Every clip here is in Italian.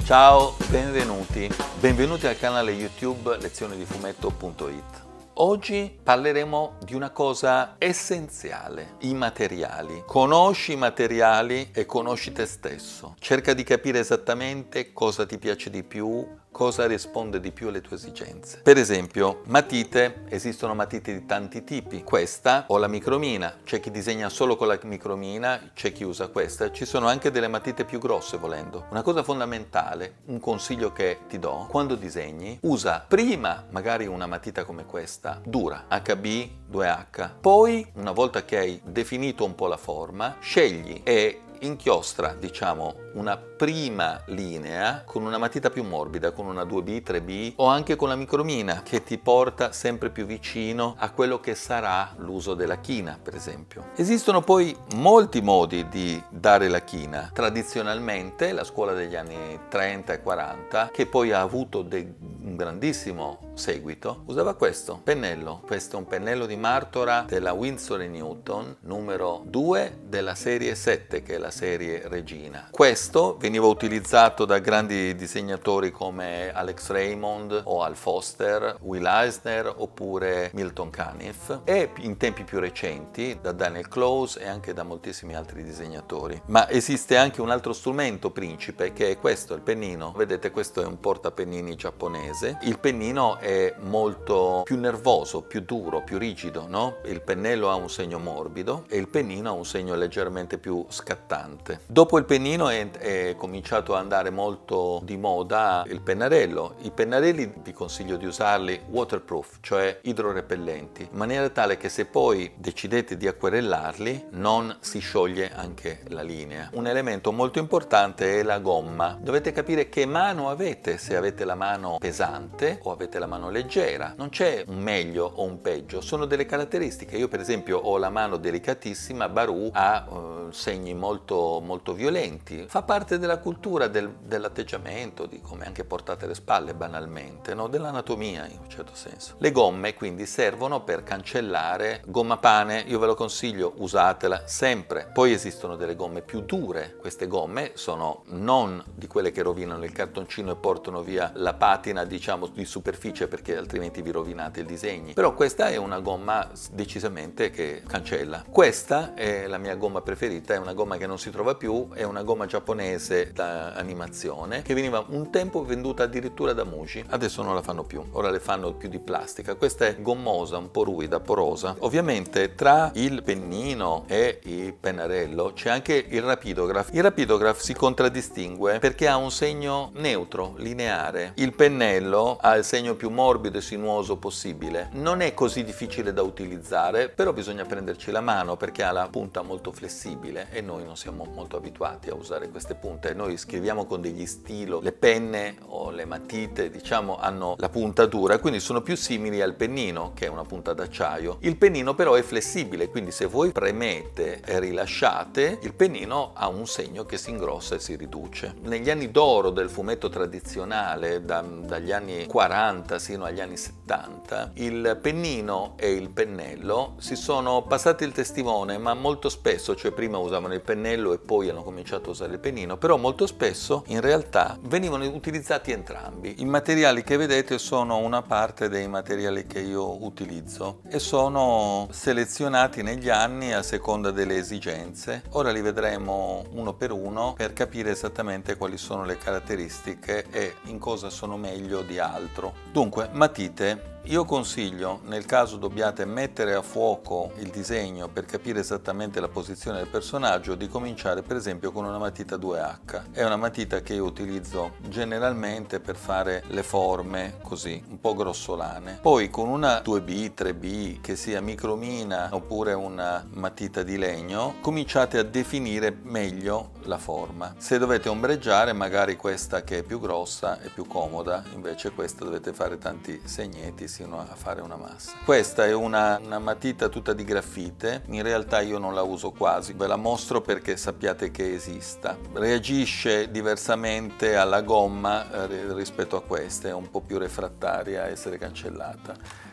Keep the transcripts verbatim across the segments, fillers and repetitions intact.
Ciao, benvenuti. Benvenuti al canale YouTube lezioni di fumetto punto it. Oggi parleremo di una cosa essenziale, i materiali. Conosci i materiali e conosci te stesso. Cerca di capire esattamente cosa ti piace di più, cosa risponde di più alle tue esigenze. Per esempio, matite, esistono matite di tanti tipi. Questa o la micromina, c'è chi disegna solo con la micromina, c'è chi usa questa. Ci sono anche delle matite più grosse volendo. Una cosa fondamentale, un consiglio che ti do, quando disegni, usa prima magari una matita come questa, dura, acca bi due acca. Poi, una volta che hai definito un po' la forma, scegli e inchiostra, diciamo, una prima linea con una matita più morbida, con una due bi, tre bi o anche con la micromina che ti porta sempre più vicino a quello che sarà l'uso della china, per esempio. Esistono poi molti modi di dare la china. Tradizionalmente la scuola degli anni trenta e quaranta, che poi ha avuto un grandissimo seguito, usava questo pennello. Questo è un pennello di Martora della Winsor e Newton, numero due della serie sette, che è la serie regina. Questo veniva utilizzato da grandi disegnatori come Alex Raymond o Al Foster, Will Eisner oppure Milton Caniff, e in tempi più recenti da Daniel Close e anche da moltissimi altri disegnatori. Ma esiste anche un altro strumento principe, che è questo, il pennino. Vedete, questo è un portapennini giapponese. Il pennino è molto più nervoso, più duro, più rigido, no? Il pennello ha un segno morbido e il pennino ha un segno leggermente più scattante. Dopo il pennino è, è cominciato ad andare molto di moda il pennarello. I pennarelli vi consiglio di usarli waterproof, cioè idrorepellenti, in maniera tale che se poi decidete di acquerellarli non si scioglie anche la linea. Un elemento molto importante è la gomma. Dovete capire che mano avete, se avete la mano pesante o avete la mano leggera. Non c'è un meglio o un peggio, sono delle caratteristiche. Io per esempio ho la mano delicatissima, Baru ha uh, segni molto molto violenti. Fa parte della cultura del, dell'atteggiamento, di come anche portate le spalle banalmente, no? Dell'anatomia in un certo senso. Le gomme quindi servono per cancellare. Gomma pane, io ve lo consiglio, usatela sempre. Poi esistono delle gomme più dure. Queste gomme sono non di quelle che rovinano il cartoncino e portano via la patina, diciamo, di superficie, perché altrimenti vi rovinate il disegno. Però questa è una gomma decisamente che cancella. Questa è la mia gomma preferita, è una gomma che non si trova più, è una gomma giapponese da animazione che veniva un tempo venduta addirittura da Muji, adesso non la fanno più, ora le fanno più di plastica. Questa è gommosa, un po' ruvida, porosa. Ovviamente tra il pennino e il pennarello c'è anche il rapidograph. Il rapidograph si contraddistingue perché ha un segno neutro, lineare. Il pennello ha il segno più morbido e sinuoso possibile. Non è così difficile da utilizzare, però bisogna prenderci la mano perché ha la punta molto flessibile e noi non siamo molto abituati a usare queste punte. Noi scriviamo con degli stilo, le penne o le matite, diciamo, hanno la punta dura, quindi sono più simili al pennino, che è una punta d'acciaio. Il pennino però è flessibile, quindi se voi premete e rilasciate, il pennino ha un segno che si ingrossa e si riduce. Negli anni d'oro del fumetto tradizionale, da, dagli anni quaranta sino agli anni settanta, il pennino e il pennello si sono passati il testimone, ma molto spesso, cioè prima usavano il pennello e poi hanno cominciato a usare il pennino, però molto spesso in realtà venivano utilizzati entrambi. I materiali che vedete sono una parte dei materiali che io utilizzo e sono selezionati negli anni a seconda delle esigenze. Ora li vedremo uno per uno per capire esattamente quali sono le caratteristiche e in cosa sono meglio di altro. Dunque, matite. Io consiglio, nel caso dobbiate mettere a fuoco il disegno per capire esattamente la posizione del personaggio, di cominciare per esempio con una matita due acca. È una matita che io utilizzo generalmente per fare le forme così, un po' grossolane. Poi con una due bi, tre bi, che sia micromina oppure una matita di legno, cominciate a definire meglio la forma. Se dovete ombreggiare, magari questa che è più grossa è più comoda, invece questa dovete fare tanti segnetti sino a fare una massa. Questa è una, una matita tutta di graffite, in realtà io non la uso quasi, ve la mostro perché sappiate che esista. Reagisce diversamente alla gomma eh, rispetto a questa, è un po' più refrattaria a essere cancellata.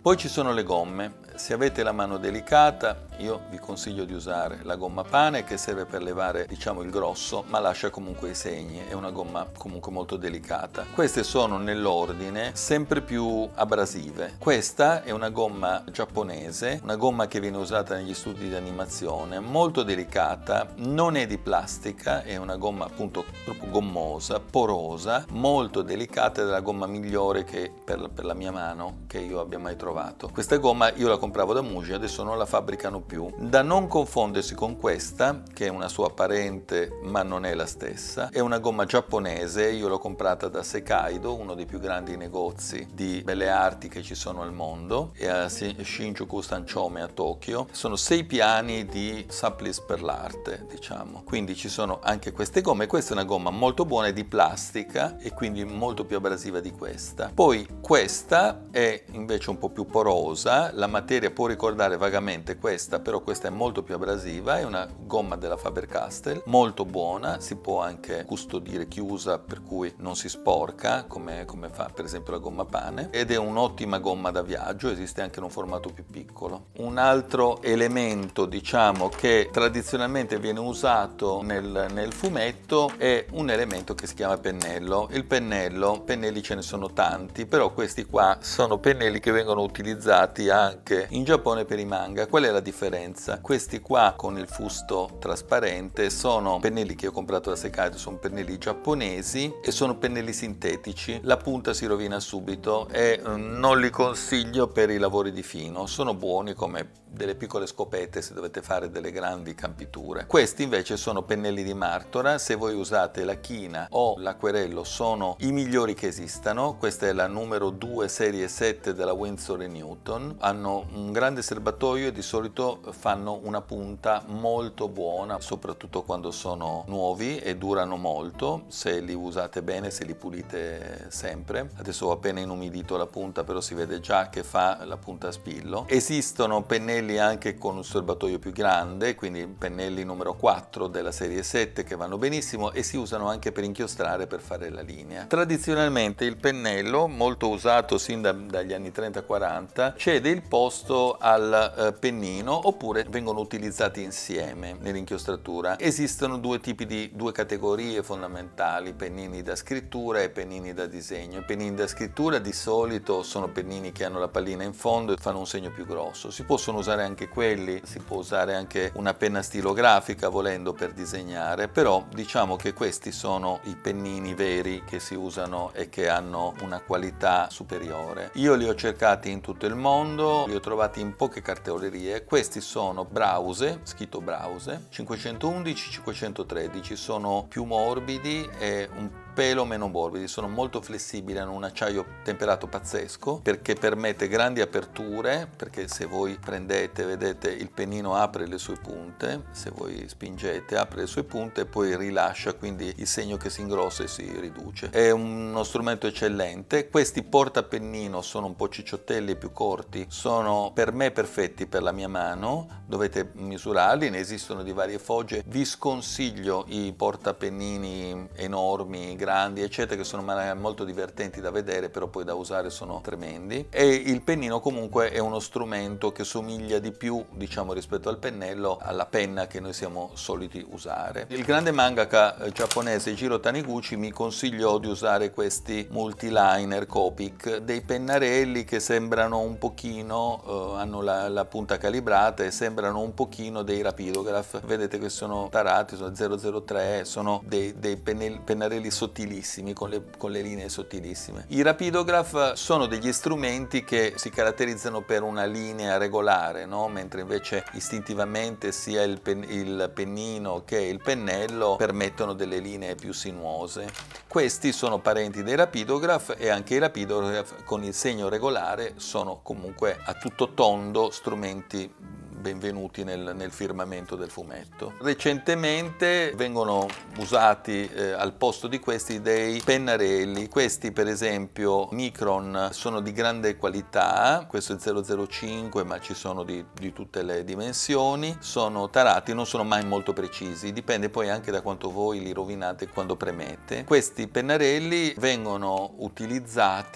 Poi ci sono le gomme. Se avete la mano delicata, io vi consiglio di usare la gomma pane, che serve per levare, diciamo, il grosso, ma lascia comunque i segni. È una gomma comunque molto delicata. Queste sono nell'ordine sempre più abrasive. Questa è una gomma giapponese, una gomma che viene usata negli studi di animazione, molto delicata, non è di plastica, è una gomma appunto proprio gommosa, porosa, molto delicata, ed è la gomma migliore che per, per la mia mano che io abbia mai trovato. Questa gomma io la compravo da Muji, adesso non la fabbricano più. Da non confondersi con questa, che è una sua parente ma non è la stessa. È una gomma giapponese, io l'ho comprata da Sekaido, uno dei più grandi negozi di belle arti che ci sono al mondo, e a Shinjuku Sanchome a Tokyo. Sono sei piani di supplis per l'arte, diciamo. Quindi ci sono anche queste gomme. Questa è una gomma molto buona, è di plastica e quindi molto più abrasiva di questa. Poi questa è invece un po' più porosa, la materia può ricordare vagamente questa, però questa è molto più abrasiva. È una gomma della Faber-Castell, molto buona, si può anche custodire chiusa, per cui non si sporca come, come fa per esempio la gomma pane, ed è un'ottima gomma da viaggio. Esiste anche in un formato più piccolo. Un altro elemento, diciamo, che tradizionalmente viene usato nel, nel fumetto è un elemento che si chiama pennello. Il pennello, pennelli ce ne sono tanti, però questi qua sono pennelli che vengono utilizzati anche in Giappone per i manga. Qual è la differenza? Questi qua con il fusto trasparente sono pennelli che ho comprato da Sekaido, sono pennelli giapponesi e sono pennelli sintetici. La punta si rovina subito e non li consiglio per i lavori di fino. Sono buoni come delle piccole scopette se dovete fare delle grandi campiture. Questi invece sono pennelli di Martora. Se voi usate la china o l'acquerello sono i migliori che esistano. Questa è la numero due serie sette della Winsor e Newton. Hanno un grande serbatoio e di solito fanno una punta molto buona, soprattutto quando sono nuovi, e durano molto se li usate bene, se li pulite sempre. Adesso ho appena inumidito la punta, però si vede già che fa la punta a spillo. Esistono pennelli anche con un serbatoio più grande, quindi pennelli numero quattro della serie sette, che vanno benissimo e si usano anche per inchiostrare, per fare la linea. Tradizionalmente il pennello, molto usato sin da, dagli anni trenta quaranta, cede il posto al eh, pennino, oppure vengono utilizzati insieme nell'inchiostratura. Esistono due tipi di due categorie fondamentali: pennini da scrittura e pennini da disegno. I pennini da scrittura di solito sono pennini che hanno la pallina in fondo e fanno un segno più grosso. Si possono usare anche quelli, si può usare anche una penna stilografica volendo per disegnare, però diciamo che questi sono i pennini veri che si usano e che hanno una qualità superiore. Io li ho cercati in tutto il mondo, li ho trovati in poche cartolerie. Questi sono Brause, scritto Brause, cinquecentoundici cinquecentotredici, sono più morbidi e un pelo meno morbidi, sono molto flessibili, hanno un acciaio temperato pazzesco perché permette grandi aperture, perché se voi prendete, vedete, il pennino apre le sue punte, se voi spingete apre le sue punte e poi rilascia, quindi il segno che si ingrossa e si riduce. È uno strumento eccellente. Questi portapennino sono un po' cicciottelli e più corti, sono per me perfetti per la mia mano, dovete misurarli, ne esistono di varie fogge. Vi sconsiglio i portapennini enormi, grandi eccetera, che sono molto divertenti da vedere, però poi da usare sono tremendi. E il pennino comunque è uno strumento che somiglia di più, diciamo, rispetto al pennello, alla penna che noi siamo soliti usare. Il grande mangaka giapponese Jiro Taniguchi mi consigliò di usare questi multiliner Copic, dei pennarelli che sembrano un pochino, eh, hanno la, la punta calibrata e sembrano un pochino dei Rapidograph. Vedete che sono tarati, sono zero zero tre, sono dei, dei pennelli, pennarelli sottilissimi, con le, con le linee sottilissime. I Rapidograph sono degli strumenti che si caratterizzano per una linea regolare, no? Mentre invece istintivamente sia il, pen, il pennino che il pennello permettono delle linee più sinuose. Questi sono parenti dei Rapidograph, e anche i Rapidograph con il segno regolare sono comunque a tutto tondo strumenti benvenuti nel, nel firmamento del fumetto. Recentemente vengono usati eh, al posto di questi dei pennarelli. Questi per esempio Micron sono di grande qualità, questo è zero zero cinque ma ci sono di, di tutte le dimensioni, sono tarati, non sono mai molto precisi, dipende poi anche da quanto voi li rovinate quando premete. Questi pennarelli vengono utilizzati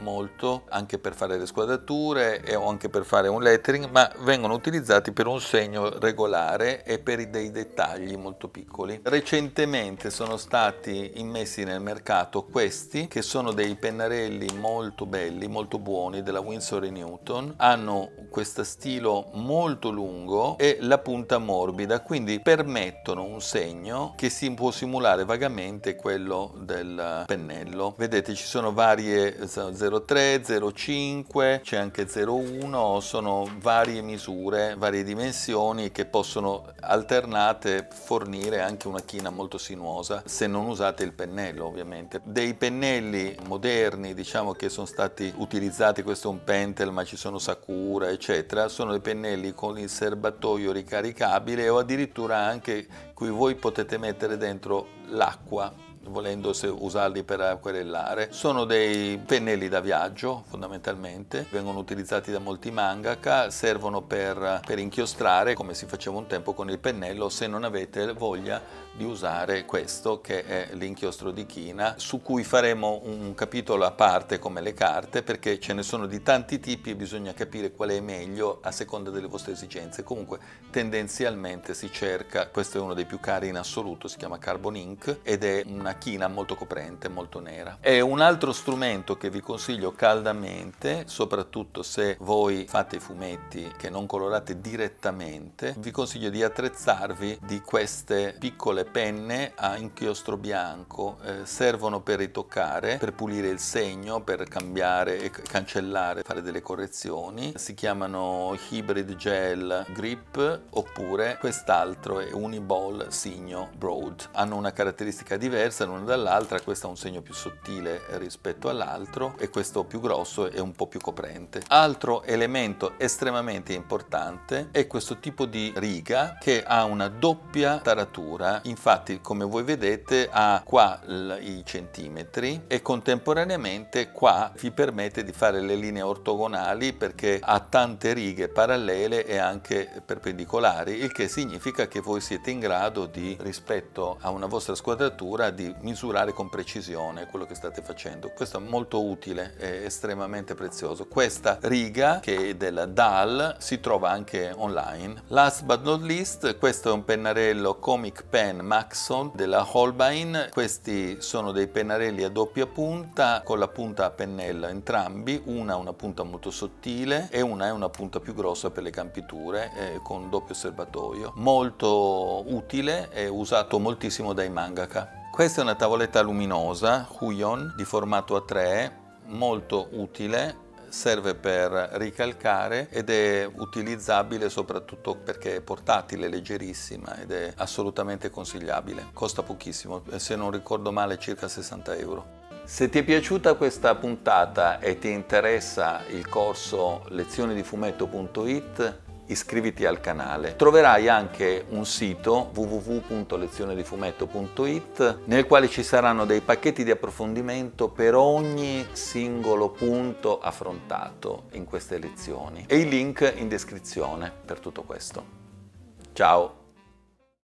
molto anche per fare le squadrature e o anche per fare un lettering, ma vengono utilizzati per un segno regolare e per dei dettagli molto piccoli. Recentemente sono stati immessi nel mercato questi, che sono dei pennarelli molto belli, molto buoni, della Winsor e Newton. Hanno questo stilo molto lungo e la punta morbida, quindi permettono un segno che si può simulare vagamente quello del pennello. Vedete, ci sono varie zero virgola tre, zero virgola cinque, c'è anche zero virgola uno, sono varie misure, varie dimensioni che possono alternate fornire anche una china molto sinuosa se non usate il pennello, ovviamente. Dei pennelli moderni, diciamo, che sono stati utilizzati, questo è un Pentel, ma ci sono Sakura eccetera, sono dei pennelli con il serbatoio ricaricabile o addirittura anche cui voi potete mettere dentro l'acqua volendo se usarli per acquerellare. Sono dei pennelli da viaggio fondamentalmente, vengono utilizzati da molti mangaka, servono per, per inchiostrare come si faceva un tempo con il pennello, se non avete voglia di usare questo che è l'inchiostro di china, su cui faremo un capitolo a parte come le carte, perché ce ne sono di tanti tipi e bisogna capire qual è meglio a seconda delle vostre esigenze. Comunque tendenzialmente si cerca, questo è uno dei più cari in assoluto, si chiama Carbon Ink ed è una china molto coprente, molto nera. È un altro strumento che vi consiglio caldamente, soprattutto se voi fate i fumetti che non colorate direttamente, vi consiglio di attrezzarvi di queste piccole penne a inchiostro bianco, eh, servono per ritoccare, per pulire il segno, per cambiare e cancellare, fare delle correzioni. Si chiamano Hybrid Gel Grip, oppure quest'altro è Uniball Signo Broad. Hanno una caratteristica diversa l'una dall'altra, questo ha un segno più sottile rispetto all'altro e questo più grosso e un po' più coprente. Altro elemento estremamente importante è questo tipo di riga che ha una doppia taratura. Infatti, come voi vedete, ha qua i centimetri e contemporaneamente qua vi permette di fare le linee ortogonali perché ha tante righe parallele e anche perpendicolari, il che significa che voi siete in grado di, rispetto a una vostra squadratura, di misurare con precisione quello che state facendo. Questo è molto utile, è estremamente prezioso. Questa riga, che è della D A L, si trova anche online. Last but not least, questo è un pennarello Comic Pen Maxon della Holbein. Questi sono dei pennarelli a doppia punta con la punta a pennella entrambi, una ha una punta molto sottile e una è una punta più grossa per le campiture, eh, con doppio serbatoio. Molto utile e usato moltissimo dai mangaka. Questa è una tavoletta luminosa Huion di formato A tre, molto utile, serve per ricalcare ed è utilizzabile soprattutto perché è portatile, leggerissima ed è assolutamente consigliabile. Costa pochissimo, se non ricordo male circa sessanta euro. Se ti è piaciuta questa puntata e ti interessa il corso lezioni di fumetto punto it, iscriviti al canale. Troverai anche un sito w w w punto lezione di fumetto punto it nel quale ci saranno dei pacchetti di approfondimento per ogni singolo punto affrontato in queste lezioni e i link in descrizione per tutto questo. Ciao!